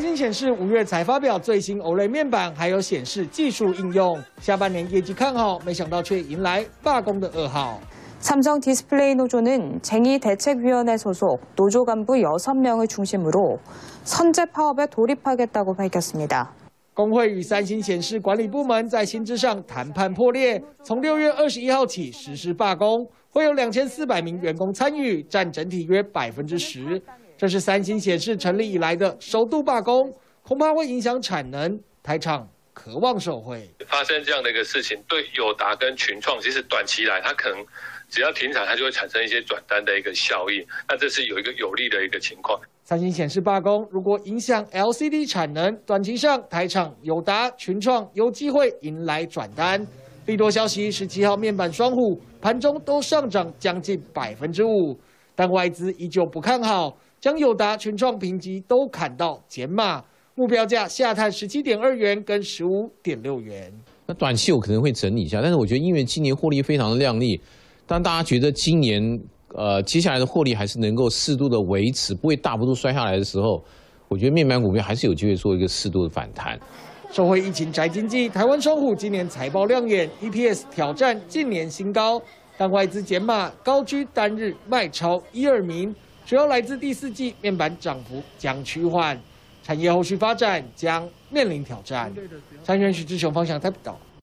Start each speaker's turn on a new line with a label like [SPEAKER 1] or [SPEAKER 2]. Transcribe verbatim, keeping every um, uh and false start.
[SPEAKER 1] 星显示，五月才发表最新 O L E D 面板，还有显示技术应用，下半年业绩看好，没想到却迎来罢工的噩耗。
[SPEAKER 2] 삼성 디스플레이 노조는 쟁의 대책위원회 소속 노조 간부 여섯 명을 중심으로 선제 파업에 돌입하겠다고 밝혔습니다.
[SPEAKER 1] 工会与三星显示管理部门在薪资上谈判破裂，从六月二十一号起实施罢工，会有两千四百名员工参与，占整体约百分之十。这是三星显示成立以来的首度罢工，恐怕会影响产能。台厂渴望受惠。
[SPEAKER 3] 发生这样的一个事情，对友达跟群创，其实短期来它可能只要停产，它就会产生一些转单的一个效应。那这是有一个有利的一个情况。
[SPEAKER 1] 三星显示罢工，如果影响 L C D 产能，短期上台厂友达、群创有机会迎来转单。利多消息，十七号面板双虎盘中都上涨将近百分之五，但外资依旧不看好，将友达、群创评级都砍到减码，目标价下探十七点二元跟十五点六元。
[SPEAKER 4] 那短期有可能会整理一下，但是我觉得因为今年获利非常的亮丽，当大家觉得今年 呃，接下来的获利还是能够适度的维持，不会大幅度摔下来的时候，我觉得面板股票还是有机会做一个适度的反弹。
[SPEAKER 1] 受惠疫情宅经济，台湾双虎今年财报亮眼 ，E P S 挑战近年新高，但外资减码高居单日卖超一二名，主要来自第四季面板涨幅将趋缓，产业后续发展将面临挑战。参选许志雄方向台报道。